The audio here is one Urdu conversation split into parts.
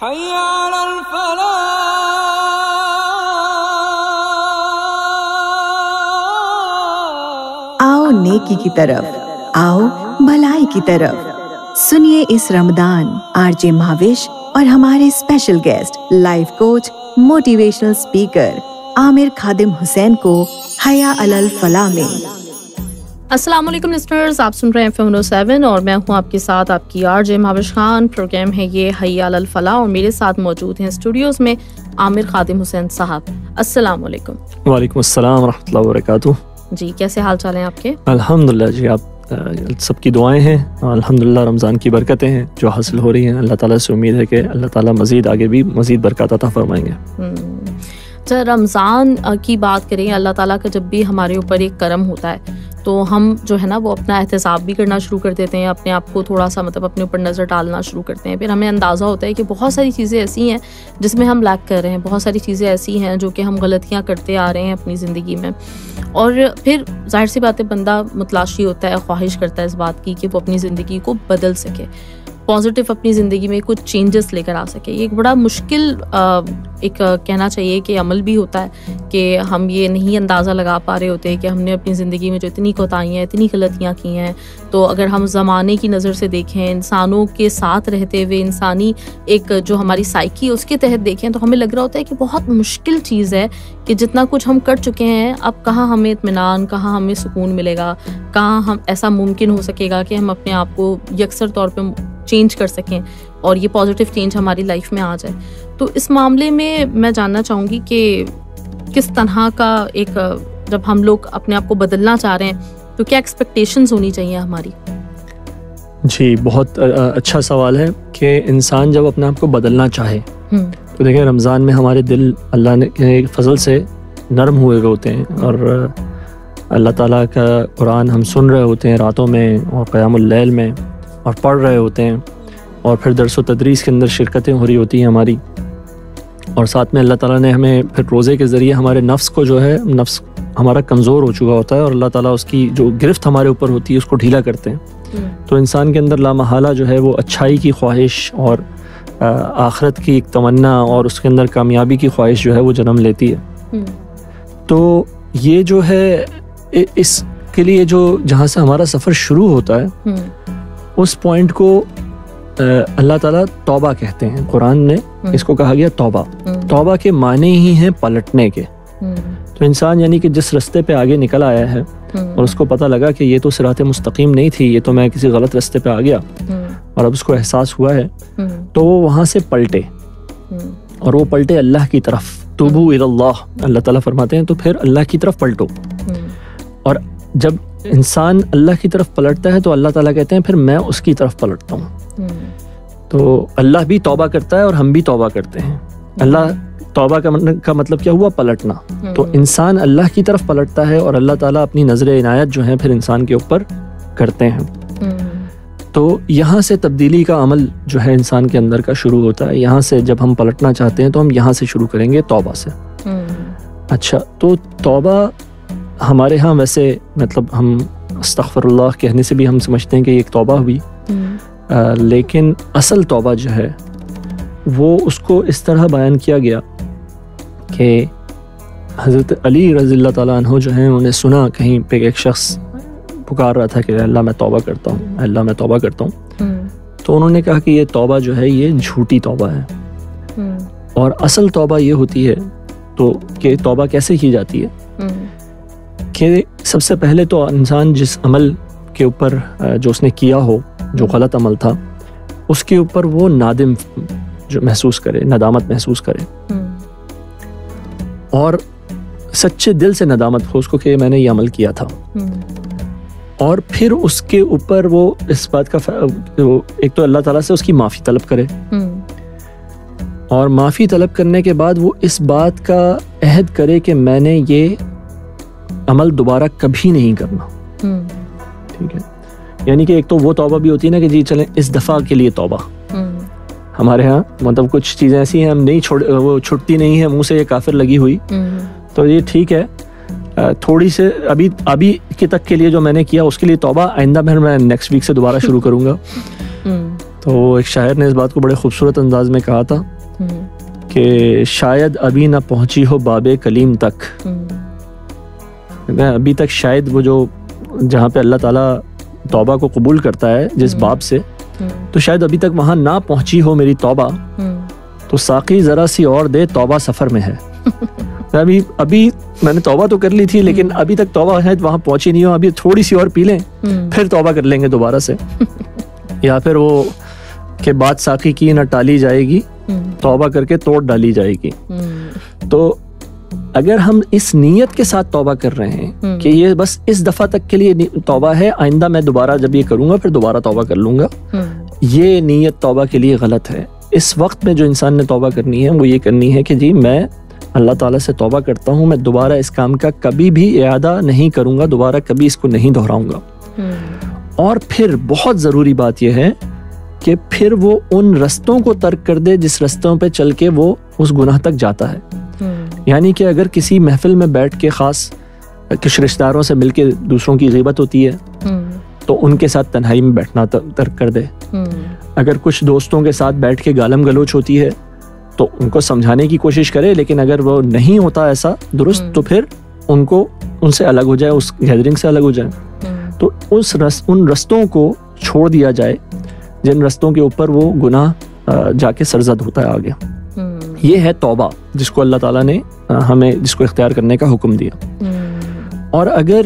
حي على الفلاح. آؤ نیکی کی طرف، آؤ بھلائی کی طرف. سنیے اس رمضان آر جے مہاوش اور ہمارے special guest life coach motivational speaker Aamir Khadim Hussain کو حیا علی الفلاح میں. السلام علیکم لسنرز، آپ سن رہے ہیں FM 107 اور میں ہوں آپ کے ساتھ آپ کی RJ مہاوش خان. پروگرام ہے یہ حیا علی الفلاح اور میرے ساتھ موجود ہیں اسٹوڈیوز میں عامر خادم حسین صاحب. السلام علیکم. وعلیکم السلام ورحمۃ اللہ وبرکاتہ. جی، کیسے حال چال ہیں آپ کے؟ الحمدللہ جی، آپ سب کی دعائیں ہیں. الحمدللہ رمضان کی برکتیں ہیں جو حاصل ہو رہی ہیں. اللہ تعالیٰ سے امید ہے کہ اللہ تعالیٰ مزید آگے بھی مزید برکات عطا فرمائیں گے. رمضان کی بات کریں، اللہ تعالیٰ کا جب بھی ہمارے اوپر ایک کرم ہوتا ہے تو ہم جو ہے نا وہ اپنا احتساب بھی کرنا شروع کر دیتے ہیں، اپنے آپ کو تھوڑا سا اپنے اوپر نظر ڈالنا شروع کرتے ہیں. پھر ہمیں اندازہ ہوتا ہے کہ بہت ساری چیزیں ایسی ہیں جس میں ہم لیک کر رہے ہیں، بہت ساری چیزیں ایسی ہیں جو کہ ہم غلطیاں کرتے آ رہے ہیں اپنی زندگی میں. اور پھر ظاہر سی بات ہے بندہ متلاشی ہوتا ہے، خواہش کرتا ہے اس بات کی کہ وہ اپنی زندگی کو بدل سکے، پازیٹیو اپنی زندگی میں کچھ چینجز لے کر آ سکے. یہ ایک بڑا مشکل ایک کہنا چاہیے کہ عمل بھی ہوتا ہے کہ ہم یہ نہیں اندازہ لگا پا رہے ہوتے کہ ہم نے اپنی زندگی میں جو اتنی کوتاہیاں اتنی غلطیاں کی ہیں. تو اگر ہم زمانے کی نظر سے دیکھیں، انسانوں کے ساتھ رہتے ہوئے انسانی ایک جو ہماری سائیکی اس کے تحت دیکھیں تو ہمیں لگ رہا ہوتا ہے کہ بہت مشکل چیز ہے کہ جتنا کچھ ہم کر چکے ہیں اب کہاں ہمیں اطمینان، کہاں ہمیں سکون ملے گا، کہاں ہم ایسا ممکن ہو سکے گا کہ ہم اپنے آپ کو یکسر طور پہ چینج کر سکیں اور یہ پازیٹیو چینج ہماری لائف میں آ جائے. تو اس معاملے میں میں جاننا چاہوں گی کہ کس طرح کا ایک جب ہم لوگ اپنے آپ کو بدلنا چاہ رہے ہیں تو کیا ایکسپیکٹیشنز ہونی چاہیے ہماری؟ جی، بہت اچھا سوال ہے کہ انسان جب اپنے آپ کو بدلنا چاہے تو دیکھیں رمضان میں ہمارے دل اللہ نے کے فضل سے نرم ہوئے ہوتے ہیں اور اللہ تعالیٰ کا قرآن ہم سن رہے ہوتے ہیں راتوں میں اور قیام اللیل میں اور پڑھ رہے ہوتے ہیں اور پھر درس و تدریس کے اندر شرکتیں ہو رہی ہوتی ہیں ہماری. اور ساتھ میں اللہ تعالیٰ نے ہمیں پھر روزے کے ذریعے ہمارے نفس کو جو ہے نفس ہمارا کمزور ہو چکا ہوتا ہے اور اللہ تعالیٰ اس کی جو گرفت ہمارے اوپر ہوتی ہے اس کو ڈھیلا کرتے ہیں. تو انسان کے اندر لامحالہ جو ہے وہ اچھائی کی خواہش اور آخرت کی ایک تمنا اور اس کے اندر کامیابی کی خواہش جو ہے وہ جنم لیتی ہے. تو یہ جو ہے اس کے لیے جو جہاں سے ہمارا سفر شروع ہوتا ہے اس پوائنٹ کو اللہ تعالیٰ توبہ کہتے ہیں. قرآن نے اس کو کہا گیا توبہ. توبہ کے معنی ہی ہیں پلٹنے کے. تو انسان یعنی کہ جس رستے پہ آگے نکل آیا ہے اور اس کو پتہ لگا کہ یہ تو صراط مستقیم نہیں تھی، یہ تو میں کسی غلط رستے پہ آ گیا اور اب اس کو احساس ہوا ہے تو وہ وہاں سے پلٹے اور وہ پلٹے اللہ کی طرف. توبو الی اللہ، اللہ تعالیٰ فرماتے ہیں تو پھر اللہ کی طرف پلٹو. اور جب انسان اللہ کی طرف پلٹتا ہے تو اللہ تعالیٰ کہتے ہیں پھر میں اس کی طرف پلٹتا ہوں. تو اللہ بھی توبہ کرتا ہے اور ہم بھی توبہ کرتے ہیں. اللہ توبہ کا مطلب کیا ہوا؟ پلٹنا. تو انسان اللہ کی طرف پلٹتا ہے اور اللہ تعالیٰ اپنی نظر عنایت جو ہے پھر انسان کے اوپر کرتے ہیں. تو یہاں سے تبدیلی کا عمل جو ہے انسان کے اندر کا شروع ہوتا ہے. یہاں سے جب ہم پلٹنا چاہتے ہیں تو ہم یہاں سے شروع کریں گے، توبہ سے. اچھا، تو توبہ ہمارے ہاں ویسے مطلب ہم استغفر اللہ کہنے سے بھی ہم سمجھتے ہیں کہ ایک توبہ ہوئی، لیکن اصل توبہ جو ہے وہ اس کو اس طرح بیان کیا گیا کہ حضرت علی رضی اللہ تعالیٰ عنہ جو ہیں انہوں نے سنا کہیں پہ ایک شخص پکار رہا تھا کہ اللہ میں توبہ کرتا ہوں، اللہ میں توبہ کرتا ہوں. تو انہوں نے کہا کہ یہ توبہ جو ہے یہ جھوٹی توبہ ہے اور اصل توبہ یہ ہوتی ہے. تو کہ توبہ کیسے کی جاتی ہے کہ سب سے پہلے تو انسان جس عمل کے اوپر جو اس نے کیا ہو، جو غلط عمل تھا، اس کے اوپر وہ نادم جو محسوس کرے، ندامت محسوس کرے اور سچے دل سے ندامت ہو اس کو کہ میں نے یہ عمل کیا تھا. اور پھر اس کے اوپر وہ اس بات کا ایک تو اللہ تعالیٰ سے اس کی معافی طلب کرے اور معافی طلب کرنے کے بعد وہ اس بات کا عہد کرے کہ میں نے یہ عمل دوبارہ کبھی نہیں کرنا. ٹھیک ہے، یعنی کہ ایک تو وہ توبہ بھی ہوتی ہے نا کہ جی چلیں اس دفعہ کے لیے توبہ. ہمارے ہاں مطلب کچھ چیزیں ایسی ہیں ہم نہیں وہ چھٹتی نہیں ہے منہ سے یہ کافر لگی ہوئی، تو یہ ٹھیک ہے تھوڑی سے ابھی کے تک کے لیے جو میں نے کیا اس کے لیے توبہ، آئندہ پھر میں نیکسٹ ویک سے دوبارہ شروع کروں گا. تو ایک شاعر نے اس بات کو بڑے خوبصورت انداز میں کہا تھا کہ شاید ابھی نہ پہنچی ہو باب کلیم تک، ابھی تک شاید وہ جو جہاں پہ اللہ تعالیٰ توبہ کو قبول کرتا ہے جس باب سے، تو شاید ابھی تک وہاں نہ پہنچی ہو میری توبہ، تو ساقی ذرا سی اور دے، توبہ سفر میں ہے. ابھی میں نے توبہ تو کر لی تھی لیکن ابھی تک توبہ ہے وہاں پہنچی نہیں ہو، ابھی تھوڑی سی اور پی لیں پھر توبہ کر لیں گے دوبارہ سے. یا پھر وہ کہ بات ساقی کی نہ ٹالی جائے گی، توبہ کر کے توڑ ڈالی جائے گی. تو اگر ہم اس نیت کے ساتھ توبہ کر رہے ہیں کہ یہ بس اس دفعہ تک کے لیے توبہ ہے، آئندہ میں دوبارہ جب یہ کروں گا پھر دوبارہ توبہ کر لوں گا، یہ نیت توبہ کے لیے غلط ہے. اس وقت میں جو انسان نے توبہ کرنی ہے وہ یہ کرنی ہے کہ جی میں اللہ تعالیٰ سے توبہ کرتا ہوں، میں دوبارہ اس کام کا کبھی بھی اعادہ نہیں کروں گا، دوبارہ کبھی اس کو نہیں دہراؤں گا. اور پھر بہت ضروری بات یہ ہے کہ پھر وہ ان رستوں کو ترک کر دے جس رستوں پہ چل کے وہ اس گناہ تک جاتا ہے. یعنی کہ اگر کسی محفل میں بیٹھ کے خاص کچھ رشتہ داروں سے مل کے دوسروں کی غیبت ہوتی ہے تو ان کے ساتھ تنہائی میں بیٹھنا ترک کر دے. اگر کچھ دوستوں کے ساتھ بیٹھ کے گالم گلوچ ہوتی ہے تو ان کو سمجھانے کی کوشش کرے، لیکن اگر وہ نہیں ہوتا ایسا درست تو پھر ان سے الگ ہو جائے، اس گیدرنگ سے الگ ہو جائے. تو ان رستوں کو چھوڑ دیا جائے جن رستوں کے اوپر وہ گناہ جا کے سرزد ہوتا ہے آگے. یہ ہے توبہ جس کو اللہ تعالیٰ نے ہمیں جس کو اختیار کرنے کا حکم دیا. اور اگر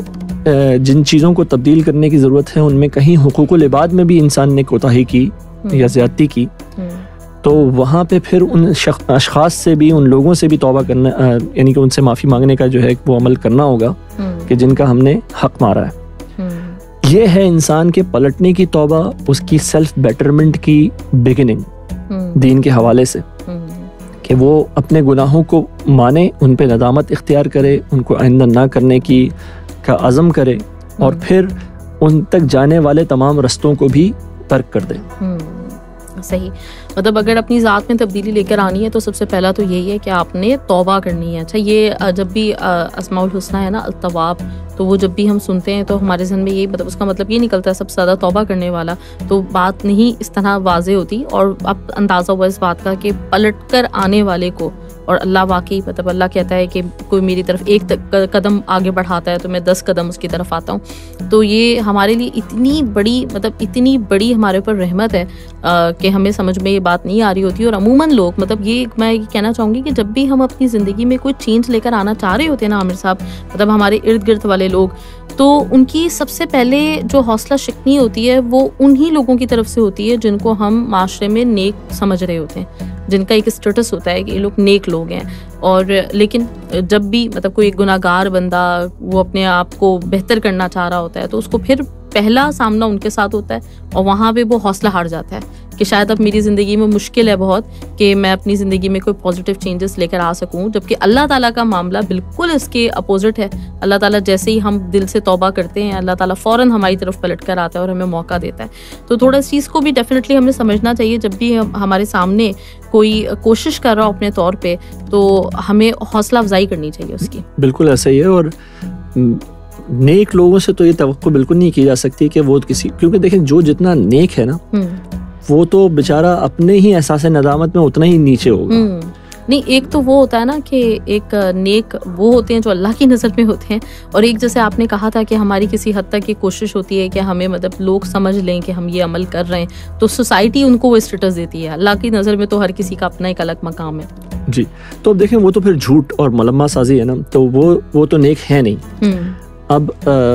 جن چیزوں کو تبدیل کرنے کی ضرورت ہے ان میں کہیں حقوق العباد میں بھی انسان نے کوتاہی کی یا زیادتی کی تو وہاں پہ پھر ان اشخاص سے بھی، ان لوگوں سے بھی توبہ کرنا، یعنی کہ ان سے معافی مانگنے کا جو ہے وہ عمل کرنا ہوگا کہ جن کا ہم نے حق مارا ہے. یہ ہے انسان کے پلٹنے کی توبہ، اس کی سیلف بیٹرمنٹ کی بگننگ دین کے حوالے سے، کہ وہ اپنے گناہوں کو مانے، ان پہ ندامت اختیار کرے، ان کو آئندہ نہ کرنے کا عزم کرے، اور پھر ان تک جانے والے تمام رستوں کو بھی ترک کر دے. صحیح. مطلب اگر اپنی ذات میں تبدیلی لے کر آنی ہے تو سب سے پہلا تو یہی ہے کہ آپ نے توبہ کرنی ہے. اچھا، یہ جب بھی اسماء الحسنی ہے نا التواب، تو وہ جب بھی ہم سنتے ہیں تو ہمارے ذہن میں یہی اس کا مطلب یہ نکلتا ہے سب سے زیادہ توبہ کرنے والا. تو بات نہیں اس طرح واضح ہوتی، اور اب اندازہ ہوا اس بات کا کہ پلٹ کر آنے والے کو، اور اللہ واقعی مطلب اللہ کہتا ہے کہ کوئی میری طرف ایک قدم آگے بڑھاتا ہے تو میں 10 قدم اس کی طرف آتا ہوں. تو یہ ہمارے لیے اتنی بڑی ہمارے اوپر رحمت ہے کہ ہمیں سمجھ میں یہ بات نہیں آ رہی ہوتی. اور عموماً لوگ مطلب میں یہ کہنا چاہوں گی کہ جب بھی ہم اپنی زندگی میں کوئی چینج لے کر آنا چاہ رہے ہوتے ہیں نا عامر صاحب، مطلب ہمارے ارد گرد والے لوگ، تو ان کی سب سے پہلے جو حوصلہ شکنی ہوتی ہے وہ انہی لوگوں کی طرف سے ہوتی ہے جن کو ہم معاشرے میں نیک سمجھ رہے ہوتے ہیں، جن کا ایک اسٹیٹس ہوتا ہے کہ یہ لوگ نیک لوگ ہیں. اور لیکن جب بھی مطلب کوئی گناہ گار بندہ وہ اپنے آپ کو بہتر کرنا چاہ رہا ہوتا ہے تو اس کو پھر پہلا سامنا ان کے ساتھ ہوتا ہے، اور وہاں پہ وہ حوصلہ ہار جاتا ہے کہ شاید اب میری زندگی میں مشکل ہے بہت کہ میں اپنی زندگی میں کوئی پازیٹیو چینجز لے کر آ سکوں. جبکہ اللہ تعالیٰ کا معاملہ بالکل اس کے اپوزٹ ہے. اللہ تعالیٰ جیسے ہی ہم دل سے توبہ کرتے ہیں اللہ تعالیٰ فوراً ہماری طرف پلٹ کر آتا ہے اور ہمیں موقع دیتا ہے. تو تھوڑا اس چیز کو بھی ڈیفینیٹلی ہمیں سمجھنا چاہیے. جب بھی ہمارے سامنے کوئی کوشش کر رہا ہو اپنے طور پہ تو ہمیں حوصلہ افزائی کرنی چاہیے اس کی. بالکل ایسا ہی ہے. اور نیک لوگوں سے تو یہ توقع بالکل نہیں کی جا سکتی کہ وہ کیونکہ دیکھیں جو جتنا نیک ہے نا وہ تو بیچارہ اپنے ہی احساس ندامت میں اتنا ہی نیچے ہوگا. نہیں، ایک تو وہ ہوتا ہے نا کہ ایک نیک وہ ہوتے ہیں جو اللہ کی نظر میں ہوتے ہیں، اور ایک جیسے آپ نے کہا تھا کہ ہماری کسی حد تک یہ کوشش ہوتی ہے کہ ہمیں مطلب لوگ سمجھ لیں کہ ہم یہ عمل کر رہے ہیں تو سوسائٹی ان کو وہ اسٹیٹس دیتی ہے. اللہ کی نظر میں تو ہر کسی کا اپنا ایک الگ مقام ہے. جی، تو اب دیکھیں وہ تو پھر جھوٹ اور ملمہ سازی ہے نا، تو وہ تو نیک ہے نہیں. اب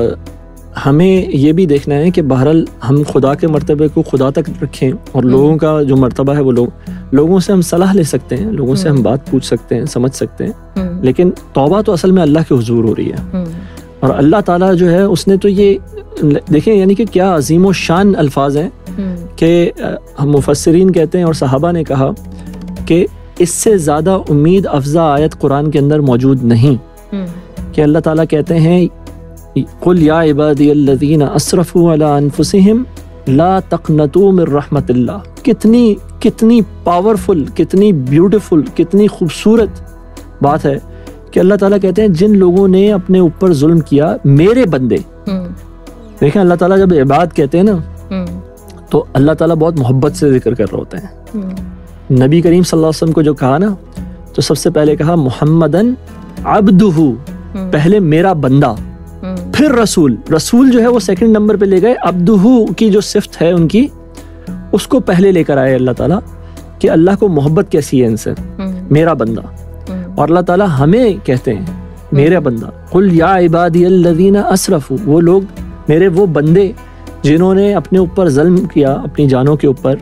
ہمیں یہ بھی دیکھنا ہے کہ بہرحال ہم خدا کے مرتبے کو خدا تک رکھیں، اور لوگوں کا جو مرتبہ ہے وہ لوگوں سے ہم صلاح لے سکتے ہیں، لوگوں سے ہم بات پوچھ سکتے ہیں، سمجھ سکتے ہیں، لیکن توبہ تو اصل میں اللہ کے حضور ہو رہی ہے. اور اللہ تعالیٰ جو ہے اس نے تو یہ دیکھیں یعنی کہ کیا عظیم و شان الفاظ ہیں کہ ہم مفسرین کہتے ہیں اور صحابہ نے کہا کہ اس سے زیادہ امید افزا آیت قرآن کے اندر موجود نہیں کہ اللہ تعالیٰ کہتے ہیں قل یا عبادی الذین اسرفوا علی انفسہم لا تقنطوا من رحمت اللہ. کتنی پاورفل، کتنی بیوٹیفل، کتنی خوبصورت بات ہے کہ اللہ تعالیٰ کہتے ہیں جن لوگوں نے اپنے اوپر ظلم کیا، میرے بندے. دیکھیں اللہ تعالیٰ جب عباد کہتے ہیں نا تو اللہ تعالیٰ بہت محبت سے ذکر کر رہے ہوتے ہیں. نبی کریم صلی اللہ علیہ وسلم کو جو کہا نا, تو سب سے پہلے کہا محمدن عبدہ, پہلے میرا بندہ, پھر رسول. رسول جو ہے وہ سیکنڈ نمبر پہ لے گئے. عبدہ کی جو صفت ہے ان کی, اس کو پہلے لے کر آئے اللہ تعالیٰ کہ اللہ کو محبت کیسی ہے ان سے, میرا بندہ. اور اللہ تعالیٰ ہمیں کہتے ہیں میرا بندہ. قل یا عبادی الذین اسرفوا, وہ لوگ میرے وہ بندے جنہوں نے اپنے اوپر ظلم کیا, اپنی جانوں کے اوپر,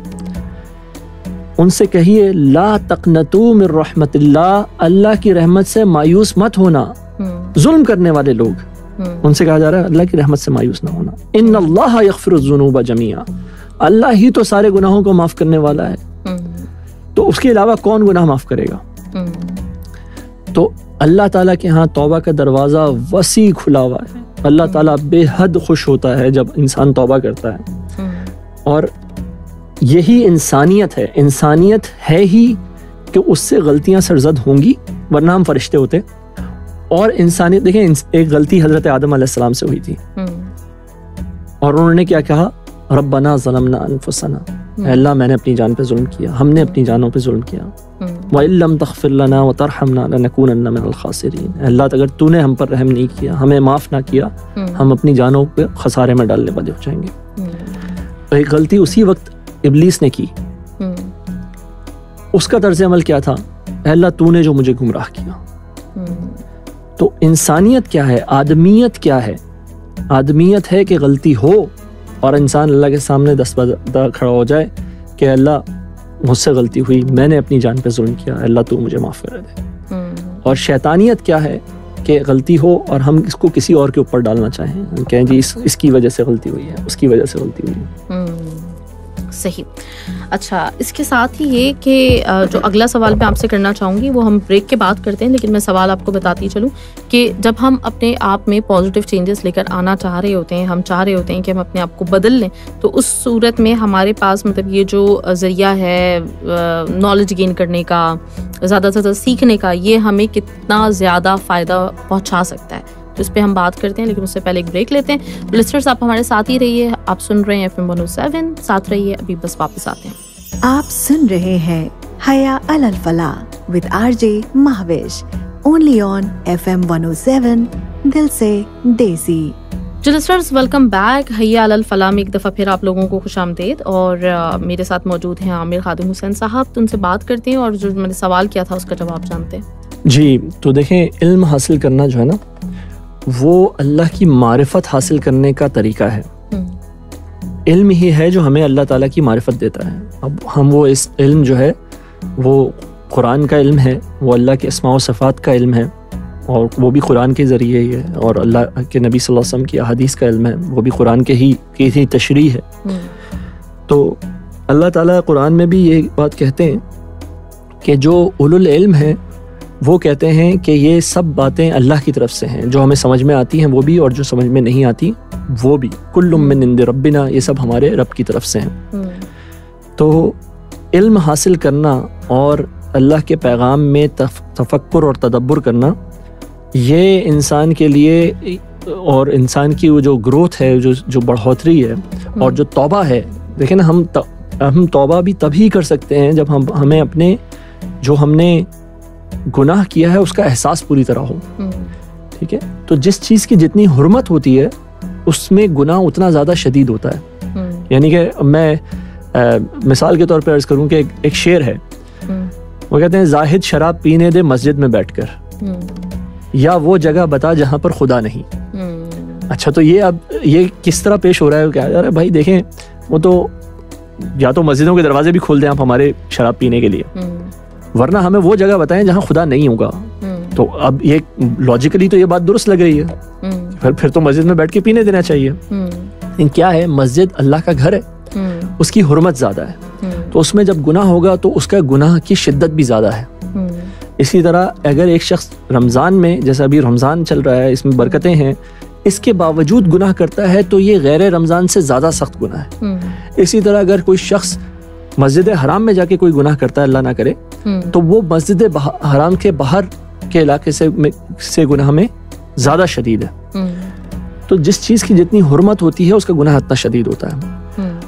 ان سے کہیے لا تقنطوا من رحمت اللہ, اللہ کی رحمت سے مایوس مت ہونا. ظلم کرنے والے لوگ, ان سے کہا جا رہا ہے اللہ کی رحمت سے مایوس نہ ہونا. ان اللہ یغفر الذنوب جميعا, اللہ ہی تو سارے گناہوں کو معاف کرنے والا ہے, تو اس کے علاوہ کون گناہ معاف کرے گا. تو اللہ تعالیٰ کے ہاں توبہ کا دروازہ وسیع کھلا ہوا ہے. اللہ تعالیٰ بے حد خوش ہوتا ہے جب انسان توبہ کرتا ہے, اور یہی انسانیت ہے. انسانیت ہے ہی کہ اس سے غلطیاں سرزد ہوں گی, ورنہ ہم فرشتے ہوتے. اور انسانیت دیکھیں, ایک غلطی حضرت آدم علیہ السلام سے ہوئی تھی, اور انہوں نے کیا کہا, ربنا ظلمنا انفسنا, اے اللہ میں نے اپنی جان پہ ظلم کیا, ہم نے اپنی جانوں پہ ظلم کیا. وَإِن لَّمْ تَغْفِرْ لَنَا وَتَرْحَمْنَا لَنَكُونَنَّ مِنَ الْخَاسِرِينَ, اللہ اگر تو نے ہم پر رحم نہیں کیا, ہمیں معاف نہ کیا, ہم اپنی جانوں پہ خسارے میں ڈالنے والے ہو جائیں گے. تو ایک غلطی اسی وقت ابلیس نے کی. اس کا طرز عمل کیا تھا, اے اللہ تو نے جو مجھے گمراہ کیا. تو انسانیت کیا ہے, آدمیت کیا ہے. آدمیت ہے کہ غلطی ہو اور انسان اللہ کے سامنے دستبردار کھڑا ہو جائے کہ اللہ مجھ سے غلطی ہوئی, میں نے اپنی جان پہ ظلم کیا, اللہ تو مجھے معاف کر دے. اور شیطانیت کیا ہے کہ غلطی ہو اور ہم اس کو کسی اور کے اوپر ڈالنا چاہیں, کہیں جی اس کی وجہ سے غلطی ہوئی ہے, اس کی وجہ سے غلطی ہوئی ہے. صحیح. اچھا, اس کے ساتھ ہی یہ کہ جو اگلا سوال میں آپ سے کرنا چاہوں گی وہ ہم بریک کے بعد کرتے ہیں, لیکن میں سوال آپ کو بتاتی چلوں کہ جب ہم اپنے آپ میں پازیٹیو چینجز لے کر آنا چاہ رہے ہوتے ہیں, ہم چاہ رہے ہوتے ہیں کہ ہم اپنے آپ کو بدل لیں, تو اس صورت میں ہمارے پاس مطلب یہ جو ذریعہ ہے نالج گین کرنے کا, زیادہ سے زیادہ سیکھنے کا, یہ ہمیں کتنا زیادہ فائدہ پہنچا سکتا ہے, تو اس پہ ہم بات کرتے ہیں. لیکن اس سے پہلے ایک بریک لیتے ہیں. لسنرز آپ ہمارے ساتھ ہی رہیے, آپ سن رہے ہیں FM 107, ساتھ رہیے, ابھی بس واپس آتے ہیں. آپ سن رہے ہیں حیا علی الفلاح with RJ Mehwish, only on FM 107, دل سے دیسی. Listeners welcome back. Haya Ali الفلاح میں ایک دفعہ پھر آپ لوگوں کو خوش آمدید, اور میرے ساتھ موجود ہیں عامر خادم حسین صاحب. تو ان سے بات کرتے ہیں اور جو میں نے سوال کیا تھا اس کا جواب جانتے ہیں. جی, تو دیکھیں علم حاصل کرنا جو ہے نا, وہ اللہ کی معرفت حاصل کرنے کا طریقہ ہے. علم ہی ہے جو ہمیں اللہ تعالیٰ کی معرفت دیتا ہے. اب ہم وہ اس علم جو ہے وہ قرآن کا علم ہے, وہ اللہ کے اسماء و صفات کا علم ہے, اور وہ بھی قرآن کے ذریعے ہی ہے, اور اللہ کے نبی صلی اللہ علیہ وسلم کی احادیث کا علم ہے, وہ بھی قرآن کے ہی تشریح ہے. تو اللہ تعالیٰ قرآن میں بھی یہ بات کہتے ہیں کہ جو اولو العلم ہیں وہ کہتے ہیں کہ یہ سب باتیں اللہ کی طرف سے ہیں, جو ہمیں سمجھ میں آتی ہیں وہ بھی, اور جو سمجھ میں نہیں آتی وہ بھی. کل من عند ربنا, یہ سب ہمارے رب کی طرف سے ہیں. تو علم حاصل کرنا اور اللہ کے پیغام میں تفکر اور تدبر کرنا, یہ انسان کے لیے اور انسان کی وہ جو گروتھ ہے, جو بڑھوتری ہے, اور جو توبہ ہے. دیکھیں نا, ہم توبہ بھی تبھی کر سکتے ہیں جب ہمیں اپنے جو ہم نے گناہ کیا ہے اس کا احساس پوری طرح ہو. ٹھیک ہے, تو جس چیز کی جتنی حرمت ہوتی ہے اس میں گناہ اتنا زیادہ شدید ہوتا ہے. یعنی کہ میں مثال کے طور پہ عرض کروں کہ ایک شعر ہے, وہ کہتے ہیں زاہد شراب پینے دے مسجد میں بیٹھ کر, یا وہ جگہ بتا جہاں پر خدا نہیں. اچھا, تو یہ کس طرح پیش ہو رہا ہے, کیا یار بھائی دیکھیں, وہ تو یا تو مسجدوں کے دروازے بھی کھول دیں آپ ہمارے شراب پینے کے لیے, ورنہ ہمیں وہ جگہ بتائیں جہاں خدا نہیں ہوگا. تو اب یہ لاجیکلی تو یہ بات درست لگ رہی ہے, پھر تو مسجد میں بیٹھ کے پینے دینا چاہیے. لیکن کیا ہے, مسجد اللہ کا گھر ہے, اس کی حرمت زیادہ ہے, تو اس میں جب گناہ ہوگا تو اس کا گناہ کی شدت بھی زیادہ ہے. اسی طرح اگر ایک شخص رمضان میں, جیسا ابھی رمضان چل رہا ہے, اس میں برکتیں ہیں, اس کے باوجود گناہ کرتا ہے تو یہ غیر رمضان سے زیادہ سخت گناہ ہے. اسی طرح اگر کوئی شخص مسجد حرام میں جا کے کوئی گناہ کرتا ہے, اللہ نہ کرے, تو وہ مسجد حرام کے باہر کے علاقے سے گناہ میں زیادہ شدید ہے. تو جس چیز کی جتنی حرمت ہوتی ہے اس کا گناہ اتنا شدید ہوتا ہے.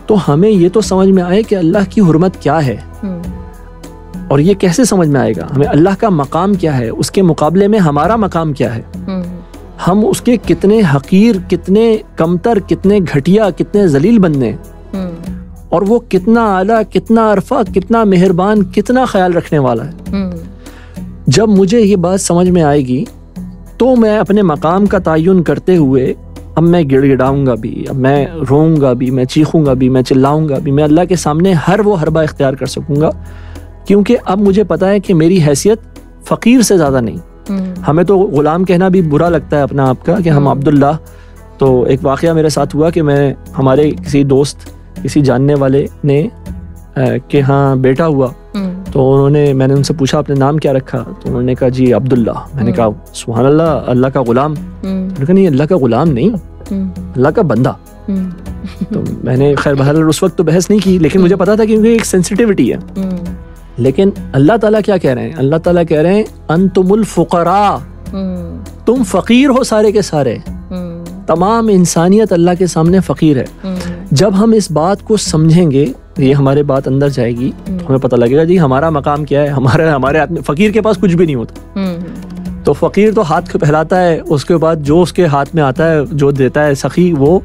تو ہمیں یہ تو سمجھ میں آئے کہ اللہ کی حرمت کیا ہے, اور یہ کیسے سمجھ میں آئے گا, ہمیں اللہ کا مقام کیا ہے, اس کے مقابلے میں ہمارا مقام کیا ہے, ہم اس کے کتنے حقیر, کتنے کمتر, کتنے گھٹیا, کتنے ذلیل بندے ہیں, اور وہ کتنا اعلیٰ, کتنا عرفہ, کتنا مہربان, کتنا خیال رکھنے والا ہے. جب مجھے یہ بات سمجھ میں آئے گی تو میں اپنے مقام کا تعین کرتے ہوئے اب میں گڑ گڑاؤں گا بھی, اب میں روؤں گا بھی, میں چیخوں گا بھی, میں چلاؤں گا بھی, میں اللہ کے سامنے ہر وہ حربہ اختیار کر سکوں گا, کیونکہ اب مجھے پتا ہے کہ میری حیثیت فقیر سے زیادہ نہیں. ہمیں تو غلام کہنا بھی برا لگتا ہے اپنا آپ کا کہ ہم عبداللہ. تو ایک واقعہ میرے ساتھ ہوا کہ میں ہمارے کسی دوست, کسی جاننے والے نے کہ ہاں بیٹا ہوا, تو میں نے ان سے پوچھا اپنے نام کیا رکھا, تو انہوں نے کہا جی عبداللہ. میں نے کہا سبحان اللہ, اللہ کا غلام. انہوں نے کہا نہیں, اللہ کا غلام نہیں, اللہ کا بندہ. تو میں نے خیر بہرحال اس وقت تو بحث نہیں کی, لیکن مجھے پتا تھا کہ ایک سینسٹیوٹی ہے. لیکن اللہ تعالیٰ کیا کہہ رہے ہیں, اللہ تعالیٰ کہہ رہے ہیں انتم الفقراء, تم فقیر ہو سارے کے سارے, تمام انسانیت اللہ کے سامنے فقیر ہے. جب ہم اس بات کو سمجھیں گے, یہ ہمارے بات اندر جائے گی, ہمیں پتہ لگے گا جی ہمارا مقام کیا ہے. ہمارے فقیر کے پاس کچھ بھی نہیں ہوتا. تو فقیر تو ہاتھ کو پھیلاتا ہے, اس کے بعد جو اس کے ہاتھ میں آتا ہے, جو دیتا ہے سخی, وہ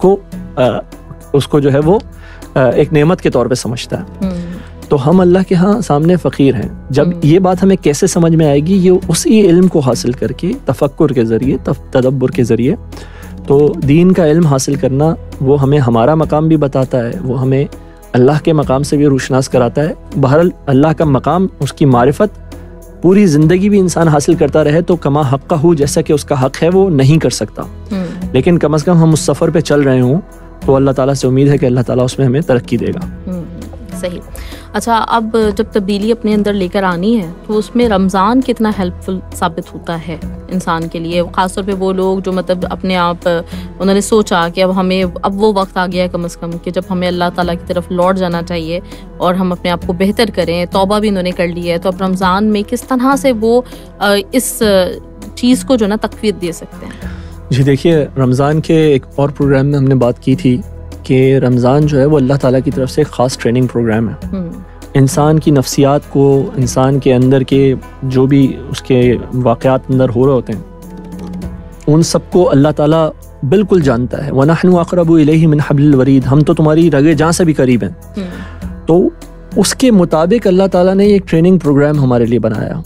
اس کو جو ہے وہ ایک نعمت کے طور پہ سمجھتا ہے. تو ہم اللہ کے ہاں سامنے فقیر ہیں. جب یہ بات ہمیں کیسے سمجھ میں آئے گی, یہ اسی علم کو حاصل کر کے, تفکر کے ذریعے, تدبر کے ذریعے. تو دین کا علم حاصل کرنا وہ ہمیں ہمارا مقام بھی بتاتا ہے, وہ ہمیں اللہ کے مقام سے بھی روشناس کراتا ہے. بہرحال اللہ کا مقام, اس کی معرفت پوری زندگی بھی انسان حاصل کرتا رہے تو کما حق ہو, جیسا کہ اس کا حق ہے وہ نہیں کر سکتا. لیکن کم از کم ہم اس سفر پہ چل رہے ہوں تو اللہ تعالیٰ سے امید ہے کہ اللہ تعالیٰ اس میں ہمیں ترقی دے گا. صحیح. اچھا, اب جب تبدیلی اپنے اندر لے کر آنی ہے تو اس میں رمضان کتنا ہیلپ فل ثابت ہوتا ہے انسان کے لیے, خاص طور پہ وہ لوگ جو مطلب اپنے آپ انہوں نے سوچا کہ اب وہ وقت آ گیا ہے کم از کم کہ جب ہمیں اللہ تعالیٰ کی طرف لوٹ جانا چاہیے اور ہم اپنے آپ کو بہتر کریں, توبہ بھی انہوں نے کر لی ہے, تو اب رمضان میں کس طرح سے وہ اس چیز کو جو نا تقویت دے سکتے ہیں؟ جی دیکھیے, رمضان کے ایک اور پروگرام میں ہم نے بات کی تھی کہ رمضان جو ہے وہ اللہ تعالیٰ کی طرف سے ایک خاص ٹریننگ پروگرام ہے. انسان کی نفسیات کو, انسان کے اندر کے جو بھی اس کے واقعات اندر ہو رہے ہوتے ہیں, ان سب کو اللہ تعالیٰ بالکل جانتا ہے. وَنَحْنُ أَقْرَبُ إِلَيْهِ مِنْ حَبْلِ الْوَرِيدِ, ہم تو تمہاری رگے جاں سے بھی قریب ہیں. تو اس کے مطابق اللہ تعالیٰ نے ایک ٹریننگ پروگرام ہمارے لیے بنایا.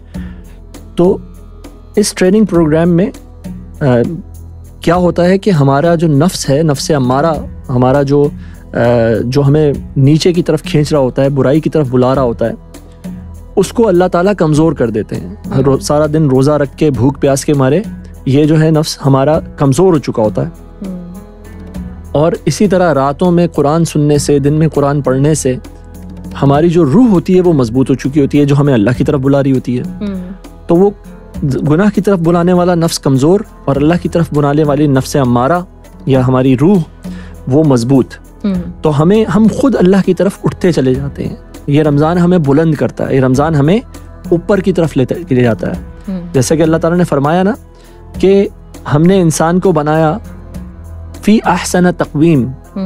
تو اس ٹریننگ پروگرام میں کیا ہوتا ہے کہ ہمارا جو نفس ہے, نفس امارہ, ہمارا جو ہمیں نیچے کی طرف کھینچ رہا ہوتا ہے, برائی کی طرف بلا رہا ہوتا ہے, اس کو اللہ تعالیٰ کمزور کر دیتے ہیں. سارا دن روزہ رکھ کے بھوک پیاس کے مارے یہ جو ہے نفس ہمارا کمزور ہو چکا ہوتا ہے. اور اسی طرح راتوں میں قرآن سننے سے, دن میں قرآن پڑھنے سے ہماری جو روح ہوتی ہے وہ مضبوط ہو چکی ہوتی ہے, جو ہمیں اللہ کی طرف بلا رہی ہوتی ہے. تو وہ گناہ کی طرف بلانے والا نفس کمزور اور اللہ کی طرف بلانے والی نفس امارہ یا ہماری روح وہ مضبوط. تو ہم خود اللہ کی طرف اٹھتے چلے جاتے ہیں. یہ رمضان ہمیں بلند کرتا ہے, یہ رمضان ہمیں اوپر کی طرف لے جاتا ہے. جیسے کہ اللہ تعالیٰ نے فرمایا نا کہ ہم نے انسان کو بنایا فی احسن تقویم.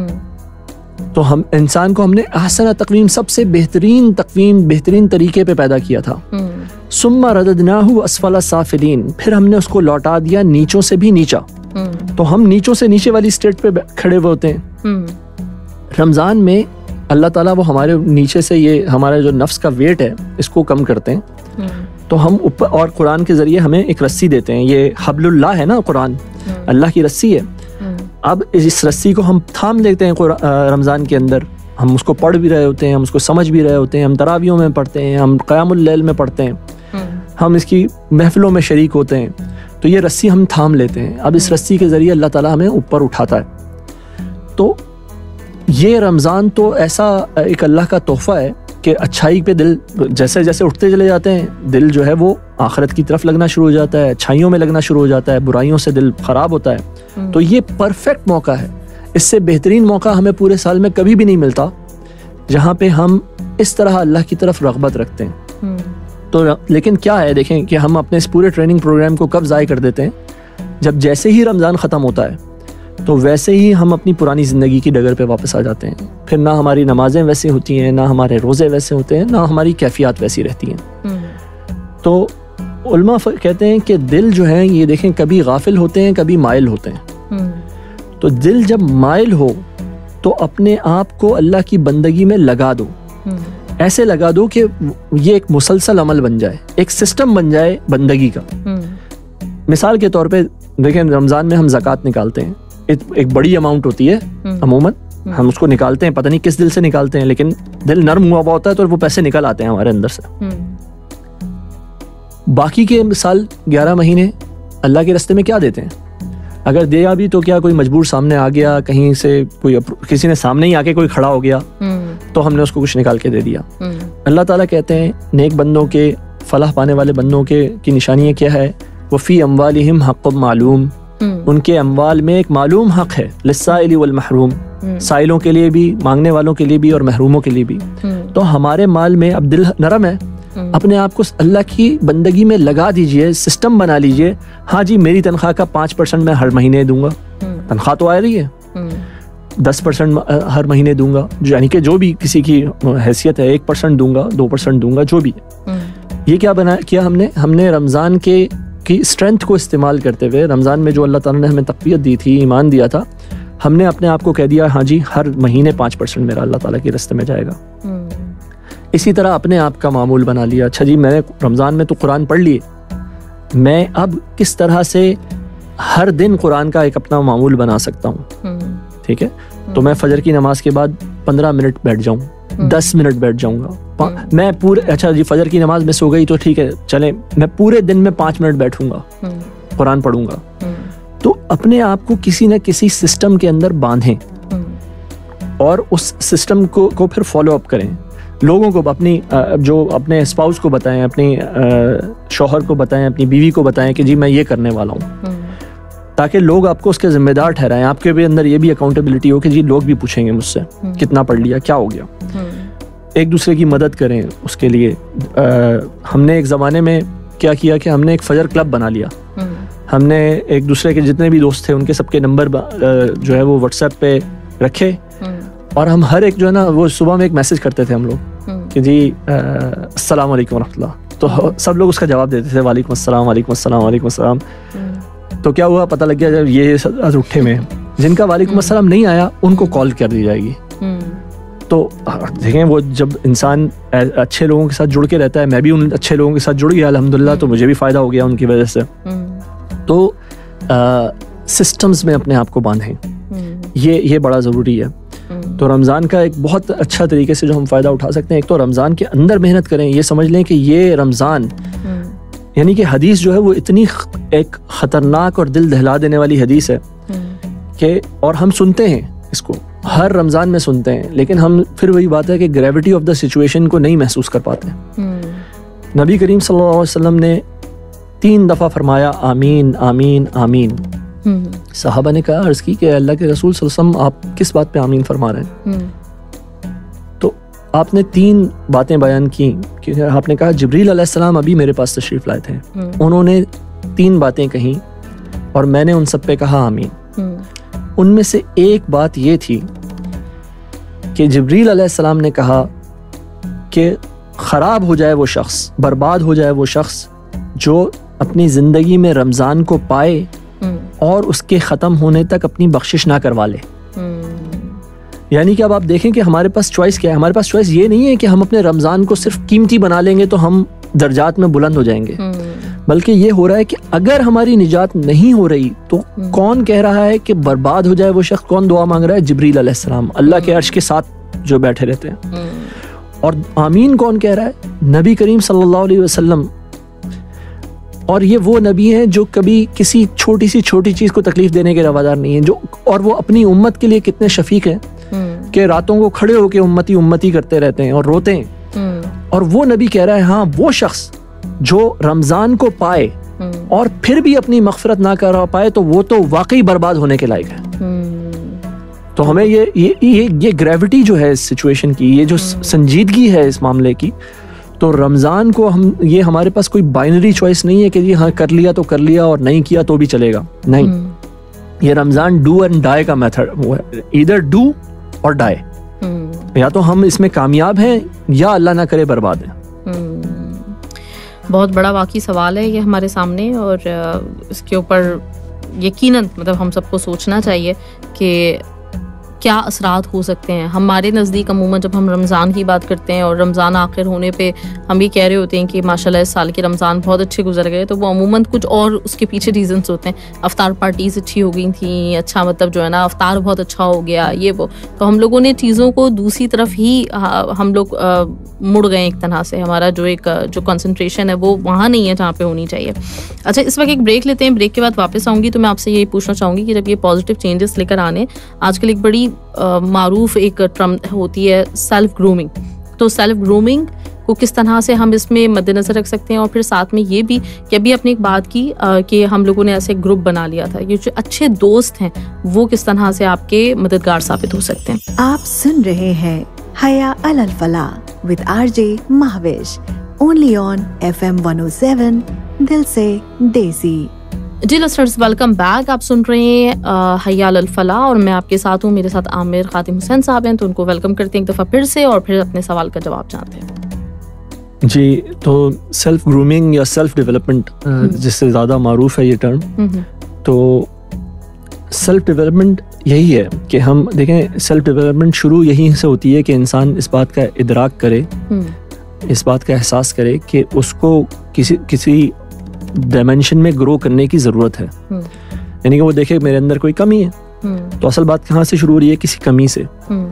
تو انسان کو ہم نے احسن تقویم, سب سے بہترین تقویم, بہترین طریقے پہ پیدا کیا تھا. ثم رددناہ اسفل سافلین, پھر ہم نے اس کو لوٹا دیا نیچوں سے بھی نیچا. تو ہم نیچوں سے نیچے والی اسٹیٹ پہ کھڑے ہوئے ہوتے ہیں. رمضان میں اللہ تعالیٰ وہ ہمارے نیچے سے, یہ ہمارا جو نفس کا ویٹ ہے اس کو کم کرتے ہیں. تو ہم اوپر, اور قرآن کے ذریعے ہمیں ایک رسی دیتے ہیں. یہ حبل اللہ ہے نا, قرآن اللہ کی رسی ہے. اب اس رسی کو ہم تھام لیتے ہیں رمضان کے اندر. ہم اس کو پڑھ بھی رہے ہوتے ہیں, ہم اس کو سمجھ بھی رہے ہوتے ہیں, ہم تراویحوں میں پڑھتے ہیں, ہم قیام اللیل میں پڑھتے ہیں, ہم اس کی محفلوں میں شریک ہوتے ہیں. تو یہ رسی ہم تھام لیتے ہیں. اب اس رسی کے ذریعے اللہ تعالیٰ ہمیں اوپر اٹھاتا ہے. تو یہ رمضان تو ایسا ایک اللہ کا تحفہ ہے کہ اچھائی پہ دل جیسے جیسے اٹھتے چلے جاتے ہیں, دل جو ہے وہ آخرت کی طرف لگنا شروع ہو جاتا ہے, اچھائیوں میں لگنا شروع ہو جاتا ہے, برائیوں سے دل خراب ہوتا ہے. تو یہ پرفیکٹ موقع ہے. اس سے بہترین موقع ہمیں پورے سال میں کبھی بھی نہیں ملتا جہاں پہ ہم اس طرح اللہ کی طرف رغبت رکھتے ہیں. تو لیکن کیا ہے, دیکھیں کہ ہم اپنے اس پورے ٹریننگ پروگرام کو کب ضائع کر دیتے ہیں, جب جیسے ہی رمضان ختم ہوتا ہے تو ویسے ہی ہم اپنی پرانی زندگی کی ڈگر پہ واپس آ جاتے ہیں. پھر نہ ہماری نمازیں ویسی ہوتی ہیں، نہ ہمارے روزے ویسے ہوتے ہیں، نہ ہماری کیفیات ویسی رہتی ہیں. تو علماء کہتے ہیں کہ دل جو ہے یہ دیکھیں کبھی غافل ہوتے ہیں، کبھی مائل ہوتے ہیں. تو دل جب مائل ہو تو اپنے آپ کو اللہ کی بندگی میں لگا دو، ایسے لگا دو کہ یہ ایک مسلسل عمل بن جائے، ایک سسٹم بن جائے بندگی کا. مثال کے طور پہ دیکھیں رمضان میں ہم زکوٰۃ نکالتے ہیں، ایک بڑی اماؤنٹ ہوتی ہے عموماً، ہم اس کو نکالتے ہیں، پتہ نہیں کس دل سے نکالتے ہیں، لیکن دل نرم ہوا ہوتا ہے تو وہ پیسے نکل آتے ہیں ہمارے اندر سے. باقی کے مثال 11 مہینے اللہ کے راستے میں کیا دیتے ہیں؟ اگر دیا بھی تو کیا کوئی مجبور سامنے آ گیا، کہیں سے کوئی کسی نے سامنے ہی آ کے کوئی کھڑا ہو گیا تو ہم نے اس کو کچھ نکال کے دے دیا. اللہ تعالیٰ کہتے ہیں نیک بندوں کے، فلاح پانے والے بندوں کے کی نشانیاں کیا ہے؟ وفی اموالہم حق معلوم، ان کے اموال میں ایک معلوم حق ہے، للسائل والمحروم، سائلوں کے لیے بھی، مانگنے والوں کے لیے بھی، اور محروموں کے لیے بھی. تو ہمارے مال میں اب دل نرم ہے، اپنے آپ کو اللہ کی بندگی میں لگا دیجئے، سسٹم بنا لیجئے. ہاں جی میری تنخواہ کا 5% میں ہر مہینے دوں گا، تنخواہ تو آ رہی ہے، 10% ہر مہینے دوں گا، یعنی کہ جو بھی کسی کی حیثیت ہے 1% دوں گا، 2% دوں گا، جو بھی. یہ کیا بنا کیا ہم نے رمضان کی اسٹرینتھ کو استعمال کرتے ہوئے، رمضان میں جو اللہ تعالیٰ نے ہمیں تقویت دی تھی، ایمان دیا تھا، ہم نے اپنے آپ کو کہہ دیا ہاں جی ہر مہینے 5% میرا اللہ تعالیٰ کے راستے میں جائے گا. اسی طرح اپنے آپ کا معمول بنا لیا، اچھا جی میں نے رمضان میں تو قرآن پڑھ لیے، میں اب کس طرح سے ہر دن قرآن کا ایک اپنا معمول بنا سکتا ہوں. ٹھیک ہے، تو میں فجر کی نماز کے بعد 15 منٹ بیٹھ جاؤں، 10 منٹ بیٹھ جاؤں گا. میں پورے اچھا جی فجر کی نماز مس ہو گئی تو ٹھیک ہے چلیں، میں پورے دن میں 5 منٹ بیٹھوں گا، قرآن پڑھوں گا. تو اپنے آپ کو کسی نہ کسی سسٹم کے اندر باندھیں اور اس سسٹم کو پھر فالو اپ کریں. لوگوں کو اپنے اسپاؤس کو بتائیں، اپنی شوہر کو بتائیں، اپنی بیوی کو بتائیں کہ جی میں یہ کرنے والا ہوں، تاکہ لوگ آپ کو اس کے ذمہ دار ٹھہرائیں. آپ کے بھی اندر یہ بھی اکاؤنٹیبلٹی ہو کہ جی لوگ بھی پوچھیں گے مجھ سے کتنا پڑھ لیا، کیا ہو گیا. ایک دوسرے کی مدد کریں اس کے لیے. ہم نے ایک زمانے میں کیا کیا کہ ہم نے ایک فجر کلب بنا لیا. ہم نے ایک دوسرے کے جتنے بھی دوست تھے ان کے سب کے نمبر جو ہے وہ واٹس ایپ پہ رکھے، اور ہم ہر ایک جو ہے نا وہ صبح میں ایک میسج کرتے تھے ہم لوگ کہ جی السلام علیکم ورحمۃ اللہ. تو سب لوگ اس کا جواب دیتے تھے وعلیکم السلام، وعلیکم السلام، وعلیکم السلام. تو کیا ہوا پتہ لگ گیا جب یہ اٹھے میں جن کا وعلیکم السلام نہیں آیا ان کو کال کر دی جائے گی. تو دیکھیں وہ جب انسان اچھے لوگوں کے ساتھ جڑ کے رہتا ہے، میں بھی ان اچھے لوگوں کے ساتھ جڑ گیا الحمدللہ، تو مجھے بھی فائدہ ہو گیا ان کی وجہ سے. تو سسٹمز میں اپنے آپ کو باندھیں، یہ بڑا ضروری ہے. تو رمضان کا ایک بہت اچھا طریقے سے جو ہم فائدہ اٹھا سکتے ہیں، ایک تو رمضان کے اندر محنت کریں. یہ سمجھ لیں کہ یہ رمضان یعنی کہ حدیث جو ہے وہ اتنی ایک خطرناک اور دل دہلا دینے والی حدیث ہے کہ، اور ہم سنتے ہیں اس کو ہر رمضان میں سنتے ہیں، لیکن ہم پھر وہی بات ہے کہ گریوٹی آف دا سچویشن کو نہیں محسوس کر پاتے. نبی کریم صلی اللہ علیہ وسلم نے 3 دفعہ فرمایا آمین آمین آمین. صحابہ نے کہا عرض کی کہ اللہ کے رسول صلی اللہ علیہ وسلم آپ کس بات پہ آمین فرما رہے ہیں؟ تو آپ نے 3 باتیں بیان کی کہ آپ نے کہا جبریل علیہ السلام ابھی میرے پاس تشریف لائے تھے، انہوں نے 3 باتیں کہیں اور میں نے ان سب پہ کہا آمین. ان میں سے ایک بات یہ تھی کہ جبریل علیہ السلام نے کہا کہ خراب ہو جائے وہ شخص، برباد ہو جائے وہ شخص جو اپنی زندگی میں رمضان کو پائے اور اس کے ختم ہونے تک اپنی بخشش نہ کروا لے. یعنی کہ اب آپ دیکھیں کہ ہمارے پاس چوائس کیا ہے. ہمارے پاس چوائس یہ نہیں ہے کہ ہم اپنے رمضان کو صرف قیمتی بنا لیں گے تو ہم درجات میں بلند ہو جائیں گے، بلکہ یہ ہو رہا ہے کہ اگر ہماری نجات نہیں ہو رہی تو کون کہہ رہا ہے کہ برباد ہو جائے وہ شخص؟ کون دعا مانگ رہا ہے؟ جبریل علیہ السلام، اللہ کے عرش کے ساتھ جو بیٹھے رہتے ہیں. اور آمین کون کہہ رہا ہے؟ نبی کریم صلی اللہ علیہ وسلم. اور یہ وہ نبی ہیں جو کبھی کسی چھوٹی چیز کو تکلیف دینے کے روادار نہیں ہیں، جو اور وہ اپنی امت کے لیے کتنے شفیق ہیں کہ راتوں کو کھڑے ہو کے امتی امتی کرتے رہتے ہیں اور روتے ہیں. اور وہ نبی کہہ رہا ہے ہاں وہ شخص جو رمضان کو پائے اور پھر بھی اپنی مغفرت نہ کر پائے تو وہ تو واقعی برباد ہونے کے لائق ہے. تو ہمیں یہ گریوٹی جو ہے اس سچویشن کی، یہ جو سنجیدگی ہے اس معاملے کی، تو رمضان کو یہ ہمارے پاس کوئی بائنری چوائس نہیں ہے کہ جی ہاں کر لیا تو کر لیا اور نہیں کیا تو بھی چلے گا. نہیں، یہ رمضان ڈو اینڈ ڈائی کا میتھڈ وہ ہے, ادھر ڈو اور ڈائی, یا تو ہم اس میں کامیاب ہیں یا اللہ نہ کرے برباد ہیں. بہت بڑا واقعی سوال ہے یہ ہمارے سامنے, اور اس کے اوپر یقیناً مطلب ہم سب کو سوچنا چاہیے کہ کیا اثرات ہو سکتے ہیں. ہمارے نزدیک عموماً جب ہم رمضان کی بات کرتے ہیں اور رمضان آخر ہونے پہ ہم یہ کہہ رہے ہوتے ہیں کہ ماشاءاللہ اس سال کے رمضان بہت اچھے گزر گئے, تو وہ عموماً کچھ اور اس کے پیچھے ریزنس ہوتے ہیں. افطار پارٹیز اچھی ہو گئی تھیں, اچھا مطلب جو ہے نا افطار بہت اچھا ہو گیا, یہ وہ, تو ہم لوگوں نے چیزوں کو دوسری طرف ہی ہم لوگ مڑ گئے ایک طرح سے. ہمارا جو کنسنٹریشن ہے وہ وہاں نہیں ہے جہاں پہ ہونی چاہیے. اچھا اس وقت ایک بریک لیتے ہیں, بریک کے بعد واپس آؤں گی تو میں آپ سے یہی پوچھنا چاہوں گی کہ جب یہ پازیٹیو چینجز لے کر آنے, آج کل ایک بڑی معروف ایک ٹرم ہوتی ہے سیلف گرومنگ, تو سیلف گرومنگ کو کس طرح سے ہم اس میں مد نظر رکھ سکتے ہیں, اور پھر ساتھ میں یہ بھی کہ ابھی آپ نے ایک بات کی کہ ہم لوگوں نے ایسے گروپ بنا لیا تھا, یہ جو اچھے دوست ہیں وہ کس طرح سے آپ کے مددگار ثابت ہو سکتے ہیں. آپ سن رہے ہیں Haya Ali Alfalah with RJ Mahwash, only on FM 107 دل سے دیسی. جی لسنرز ویلکم بیک, آپ سن رہے ہیں حیا علی الفلاح اور میں آپ کے ساتھ ہوں, میرے ساتھ عامر خاتم حسین صاحب ہیں, تو ان کو ویلکم کرتے ہیں ایک دفعہ پھر سے اور پھر اپنے سوال کا جواب جانتے ہیں. جی تو سیلف گرومنگ یا سیلف ڈیولپمنٹ جس سے زیادہ معروف ہے یہ ٹرم, تو سیلف ڈیولپمنٹ یہی ہے کہ ہم دیکھیں سیلف ڈیولپمنٹ شروع یہی سے ہوتی ہے کہ انسان اس بات کا ادراک کرے, اس بات کا احساس کرے کہ اس کو کسی ڈائمینشن میں گرو کرنے کی ضرورت ہے. یعنی کہ وہ دیکھے میرے اندر کوئی کمی ہے, تو اصل بات کہاں سے شروع ہو رہی ہے, کسی کمی سے.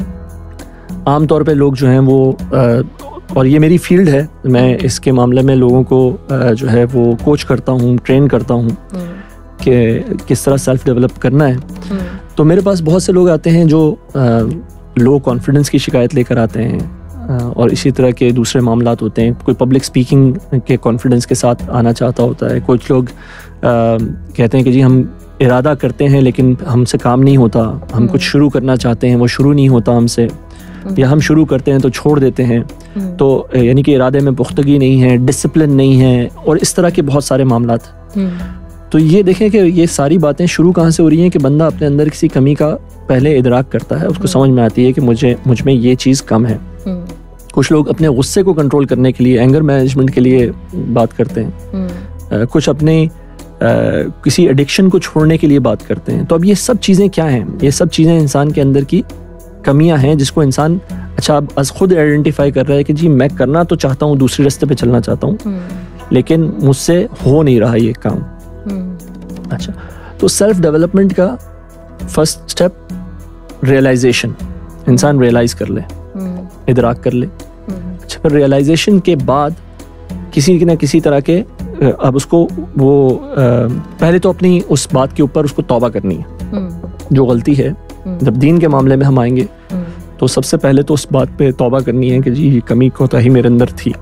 عام طور پہ لوگ جو ہیں وہ, اور یہ میری فیلڈ ہے, میں اس کے معاملے میں لوگوں کو جو ہے وہ کوچ کرتا ہوں, ٹرین کرتا ہوں کہ کس طرح سیلف ڈیولپ کرنا ہے. تو میرے پاس بہت سے لوگ آتے ہیں جو لو کانفیڈنس کی شکایت لے کر آتے ہیں, اور اسی طرح کے دوسرے معاملات ہوتے ہیں. کوئی پبلک اسپیکنگ کے کانفیڈنس کے ساتھ آنا چاہتا ہوتا ہے, کچھ لوگ کہتے ہیں کہ جی ہم ارادہ کرتے ہیں لیکن ہم سے کام نہیں ہوتا, ہم کچھ شروع کرنا چاہتے ہیں وہ شروع نہیں ہوتا ہم سے, یا ہم شروع کرتے ہیں تو چھوڑ دیتے ہیں. تو یعنی کہ ارادے میں پختگی نہیں ہے, ڈسپلن نہیں ہے, اور اس طرح کے بہت سارے معاملات. تو یہ دیکھیں کہ یہ ساری باتیں شروع کہاں سے ہو رہی ہیں کہ بندہ اپنے اندر کسی کمی کا پہلے ادراک کرتا ہے, اس کو سمجھ میں آتی ہے کہ مجھ میں یہ چیز کم ہے. کچھ لوگ اپنے غصے کو کنٹرول کرنے کے لیے, اینگر مینجمنٹ کے لیے بات کرتے ہیں, کچھ اپنے کسی ایڈکشن کو چھوڑنے کے لیے بات کرتے ہیں. تو اب یہ سب چیزیں کیا ہیں, یہ سب چیزیں انسان کے اندر کی کمیاں ہیں جس کو انسان اچھا اب از خود آئیڈینٹیفائی کر رہا ہے کہ جی میں کرنا تو چاہتا ہوں, دوسرے راستے پہ چلنا چاہتا ہوں, لیکن مجھ سے ہو نہیں رہا یہ کام. اچھا تو سیلف ڈیولپمنٹ کا فرسٹ اسٹیپ ریئلائزیشن, انسان ریئلائز کر لے, ادراک کر لے. اچھا پھر ریئلائزیشن کے بعد کسی نہ کسی طرح کے اب اس کو وہ پہلے تو اپنی اس بات کے اوپر اس کو توبہ کرنی ہے جو غلطی ہے. جب دین کے معاملے میں ہم آئیں گے تو سب سے پہلے تو اس بات پہ توبہ کرنی ہے کہ جی یہ کمی کوتاہی میرے اندر تھی.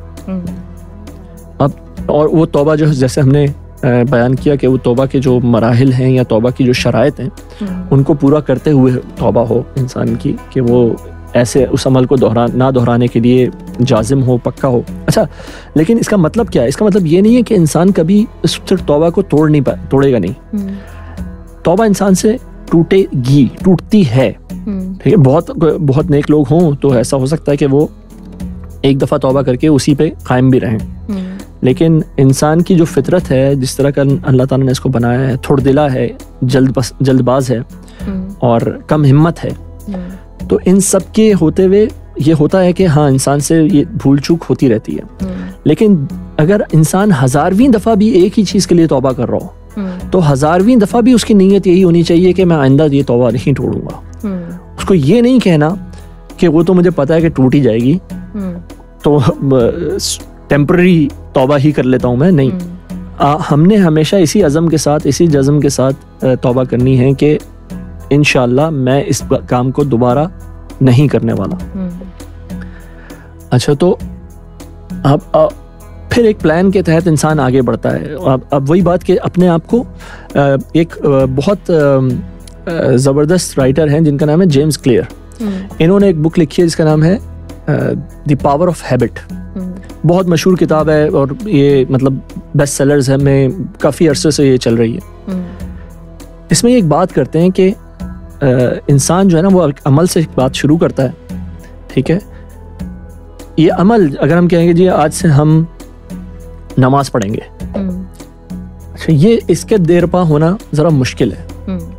اب اور وہ توبہ جو جیسے ہم نے بیان کیا کہ وہ توبہ کے جو مراحل ہیں یا توبہ کی جو شرائط ہیں ان کو پورا کرتے ہوئے توبہ ہو انسان کی, کہ وہ ایسے اس عمل کو نہ دہرانے کے لیے جازم ہو, پکا ہو. اچھا لیکن اس کا مطلب کیا ہے؟ اس کا مطلب یہ نہیں ہے کہ انسان کبھی صرف توبہ کو توڑے گا نہیں. توبہ انسان سے ٹوٹتی ہے, ٹھیک ہے. بہت نیک لوگ ہوں تو ایسا ہو سکتا ہے کہ وہ ایک دفعہ توبہ کر کے اسی پہ قائم بھی رہیں, لیکن انسان کی جو فطرت ہے, جس طرح کا اللہ تعالیٰ نے اس کو بنایا ہے, تھوڑ دلا ہے, جلد باز ہے اور کم ہمت ہے, تو ان سب کے ہوتے ہوئے یہ ہوتا ہے کہ ہاں انسان سے یہ بھول چوک ہوتی رہتی ہے. لیکن اگر انسان 1000ویں دفعہ بھی ایک ہی چیز کے لیے توبہ کر رہا ہو تو 1000ویں دفعہ بھی اس کی نیت یہی ہونی چاہیے کہ میں آئندہ یہ توبہ نہیں توڑوں گا. اس کو یہ نہیں کہنا کہ وہ تو مجھے پتا ہے کہ ٹوٹ ہی جائے گی تو ٹیمپرری توبہ ہی کر لیتا ہوں میں, نہیں. ہم نے ہمیشہ اسی عزم کے ساتھ, اسی جزم کے ساتھ توبہ کرنی ہے کہ انشاءاللہ میں اس کام کو دوبارہ نہیں کرنے والا. اچھا تو اب پھر ایک پلان کے تحت انسان آگے بڑھتا ہے. اب وہی بات کہ اپنے آپ کو, ایک بہت زبردست رائٹر ہیں جن کا نام ہے جیمز کلیئر, انہوں نے ایک بک لکھی ہے جس کا نام ہے دی پاور آف ہیبٹ. بہت مشہور کتاب ہے اور یہ مطلب بیسٹ سیلرز ہے, میں کافی عرصے سے یہ چل رہی ہے. اس میں ایک بات کرتے ہیں کہ انسان جو ہے نا وہ عمل سے ایک بات شروع کرتا ہے, ٹھیک ہے. یہ عمل اگر ہم کہیں گے جی آج سے ہم نماز پڑھیں گے, اچھا یہ اس کے دیر پا ہونا ذرا مشکل ہے.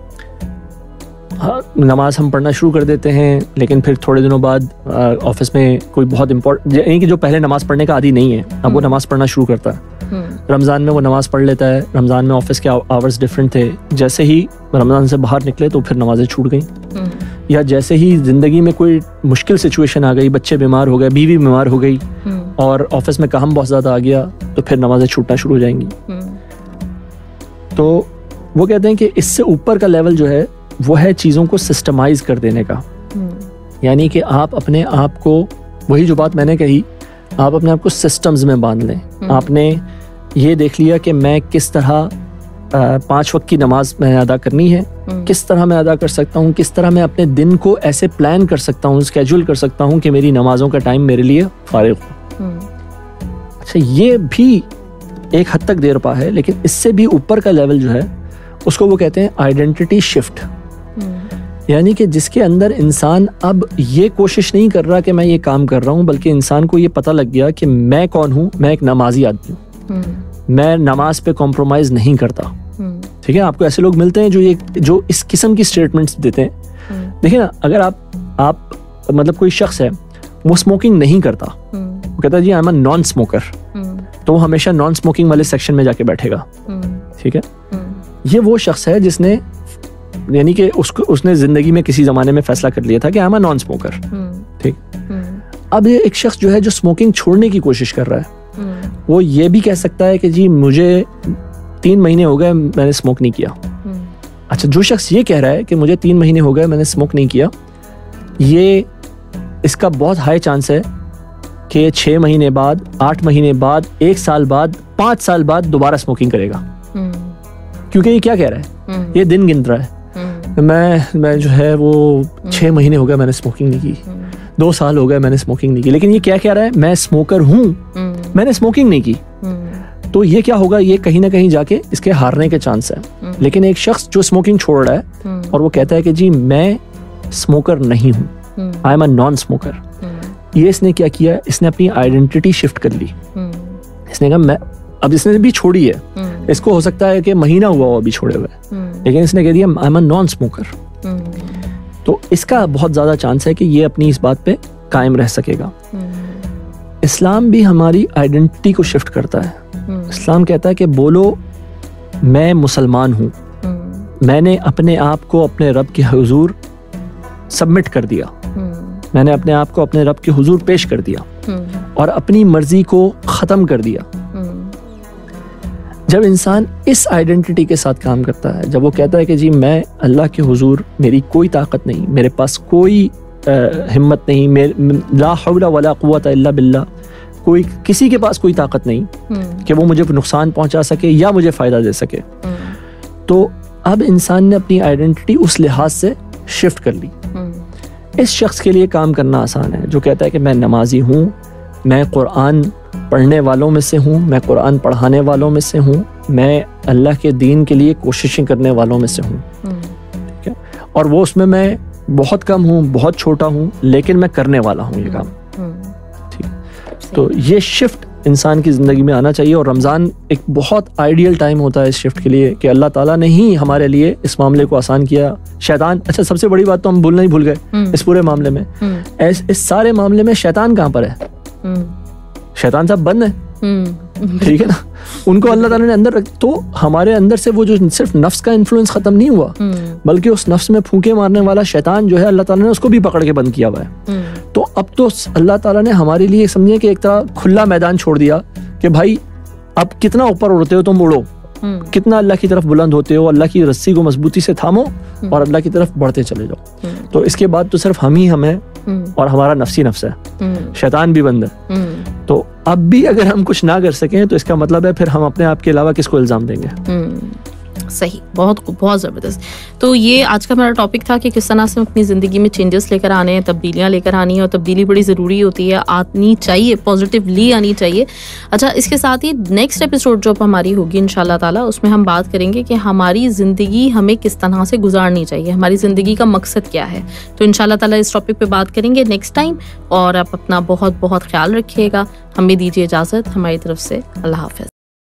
نماز ہم پڑھنا شروع کر دیتے ہیں, لیکن پھر تھوڑے دنوں بعد آفس میں کوئی بہت امپورٹنٹ, یعنی کہ جو پہلے نماز پڑھنے کا عادی نہیں ہے اب وہ نماز پڑھنا شروع کرتا ہے. رمضان میں وہ نماز پڑھ لیتا ہے, رمضان میں آفس کے آورز ڈفرینٹ تھے, جیسے ہی رمضان سے باہر نکلے تو پھر نمازیں چھوٹ گئیں. یا جیسے ہی زندگی میں کوئی مشکل سچویشن آ گئی, بچے بیمار ہو گئے, بیوی بیمار ہو گئی, اور آفس میں کام بہت زیادہ آ گیا, تو پھر نمازیں چھوٹنا شروع ہو جائیں گی. تو وہ کہتے ہیں کہ اس سے اوپر کا لیول جو ہے وہ ہے چیزوں کو سسٹمائز کر دینے کا. یعنی کہ آپ اپنے آپ کو, وہی جو بات میں نے کہی, آپ اپنے آپ کو سسٹمز میں باندھ لیں. آپ نے یہ دیکھ لیا کہ میں کس طرح 5 وقت کی نماز میں ادا کرنی ہے, کس طرح میں ادا کر سکتا ہوں, کس طرح میں اپنے دن کو ایسے پلان کر سکتا ہوں, اسکیجول کر سکتا ہوں کہ میری نمازوں کا ٹائم میرے لیے فارغ ہو. اچھا یہ بھی ایک حد تک دیر پا ہے, لیکن اس سے بھی اوپر کا لیول جو ہے اس کو وہ کہتے ہیں آئیڈینٹی شفٹ. یعنی کہ جس کے اندر انسان اب یہ کوشش نہیں کر رہا کہ میں یہ کام کر رہا ہوں, بلکہ انسان کو یہ پتہ لگ گیا کہ میں کون ہوں, میں ایک نمازی آدمی ہوں, میں نماز پہ کمپرومائز نہیں کرتا. ٹھیک ہے, آپ کو ایسے لوگ ملتے ہیں جو اس قسم کی اسٹیٹمنٹس دیتے ہیں. دیکھیں نا, اگر آپ مطلب کوئی شخص ہے وہ اسموکنگ نہیں کرتا, وہ کہتا ہے جی I am a non smoker, تو وہ ہمیشہ نان اسموکنگ والے سیکشن میں جا کے بیٹھے گا. ٹھیک ہے, یہ وہ شخص ہے جس نے, یعنی کہ اس نے زندگی میں کسی زمانے میں فیصلہ کر لیا تھا کہ I am a non smoker. ٹھیک, اب یہ ایک شخص جو ہے جو اسموکنگ چھوڑنے کی کوشش کر رہا ہے, وہ یہ بھی کہہ سکتا ہے کہ جی مجھے 3 مہینے ہو گئے میں نے اسموک نہیں کیا. اچھا, جو شخص یہ کہہ رہا ہے کہ مجھے 3 مہینے ہو گئے میں نے اسموک نہیں کیا, یہ اس کا بہت ہائی چانس ہے کہ 6 مہینے بعد, 8 مہینے بعد, 1 سال بعد, 5 سال بعد دوبارہ اسموکنگ کرے گا. کیونکہ یہ کیا کہہ رہا ہے, یہ دن گن رہا ہے, میں جو ہے وہ 6 مہینے ہو گئے میں نے اسموکنگ نہیں کی, 2 سال ہو گئے میں نے اسموکنگ نہیں کی, لیکن یہ کیا کہہ رہا ہے, میں اسموکر ہوں, میں نے اسموکنگ نہیں کی. تو یہ کیا ہوگا, یہ کہیں نہ کہیں جا کے اس کے ہارنے کے چانس ہے. لیکن ایک شخص جو اسموکنگ چھوڑ رہا ہے اور وہ کہتا ہے کہ جی میں اسموکر نہیں ہوں, I am a non smoker, یہ اس نے کیا کیا, اس نے اپنی آئیڈینٹی شفٹ کر لی. اس نے کہا میں, اب اس نے بھی چھوڑی ہے, اس کو ہو سکتا ہے کہ مہینہ ہوا ہو ابھی چھوڑے ہوئے, لیکن اس نے کہہ دیا I am a non smoker. تو اس کا بہت زیادہ چانس ہے کہ یہ اپنی اس بات پہ قائم رہ سکے گا. اسلام بھی ہماری آئیڈینٹی کو شفٹ کرتا ہے. اسلام کہتا ہے کہ بولو میں مسلمان ہوں, میں نے اپنے آپ کو اپنے رب کے حضور سبمٹ کر دیا, میں نے اپنے آپ کو اپنے رب کے حضور پیش کر دیا اور اپنی مرضی کو ختم کر دیا. جب انسان اس آئیڈینٹی کے ساتھ کام کرتا ہے, جب وہ کہتا ہے کہ جی میں اللہ کے حضور میری کوئی طاقت نہیں, میرے پاس کوئی ہمت نہیں, لا حول ولا قوت الا باللہ, کوئی کسی کے پاس کوئی طاقت نہیں کہ وہ مجھے نقصان پہنچا سکے یا مجھے فائدہ دے سکے, تو اب انسان نے اپنی آئیڈینٹی اس لحاظ سے شفٹ کر لی. اس شخص کے لیے کام کرنا آسان ہے جو کہتا ہے کہ میں نمازی ہوں, میں قرآن پڑھنے والوں میں سے ہوں, میں قرآن پڑھانے والوں میں سے ہوں, میں اللہ کے دین کے لیے کوششیں کرنے والوں میں سے ہوں. ٹھیک ہے, اور وہ اس میں بہت کم ہوں, بہت چھوٹا ہوں, لیکن میں کرنے والا ہوں یہ کام. ٹھیک, تو یہ شفٹ انسان کی زندگی میں آنا چاہیے, اور رمضان ایک بہت آئیڈیل ٹائم ہوتا ہے اس شفٹ کے لیے کہ اللہ تعالیٰ نے ہی ہمارے لیے اس معاملے کو آسان کیا. شیطان, اچھا سب سے بڑی بات تو ہم بولنا ہی بھول گئے اس پورے معاملے میں, اس سارے معاملے میں شیطان کہاں پر ہے؟ شیطان صاحب بند ہے. ٹھیک ہے نا, ان کو اللہ تعالیٰ نے اندر رکھ, تو ہمارے اندر سے وہ جو صرف نفس کا انفلوئنس ختم نہیں ہوا, بلکہ اس نفس میں پھونکے مارنے والا شیطان جو ہے اللہ تعالیٰ نے اس کو بھی پکڑ کے بند کیا ہوا ہے. تو اب تو اللہ تعالیٰ نے ہمارے لیے سمجھے کہ ایک طرح کھلا میدان چھوڑ دیا کہ بھائی اب کتنا اوپر اڑتے ہو تم اڑو, کتنا اللہ کی طرف بلند ہوتے ہو, اللہ کی رسی کو مضبوطی سے تھامو اور اللہ کی طرف بڑھتے چلے جاؤ. تو اس کے بعد تو صرف ہم ہی ہم ہیں اور ہمارا نفسی نفس ہے, شیطان بھی بند ہے. تو اب بھی اگر ہم کچھ نہ کر سکیں تو اس کا مطلب ہے پھر ہم اپنے آپ کے علاوہ کس کو الزام دیں گے؟ صحیح, بہت زبردست. تو یہ آج کا ہمارا ٹاپک تھا کہ کس طرح سے اپنی زندگی میں چینجز لے کر آنے ہیں, تبدیلیاں لے کر آنی ہیں, اور تبدیلی بڑی ضروری ہوتی ہے, آنی چاہیے, پازیٹیولی آنی چاہیے. اچھا, اس کے ساتھ ہی نیکسٹ ایپیسوڈ جو ہماری ہوگی انشاءاللہ تعالیٰ, اس میں ہم بات کریں گے کہ ہماری زندگی ہمیں کس طرح سے گزارنی چاہیے, ہماری زندگی کا مقصد کیا ہے. تو انشاءاللہ تعالیٰ اس ٹاپک پہ بات کریں گے نیکسٹ ٹائم, اور آپ اپنا بہت خیال رکھیے گا. ہمیں دیجیے اجازت ہماری طرف سے. اللہ حافظ.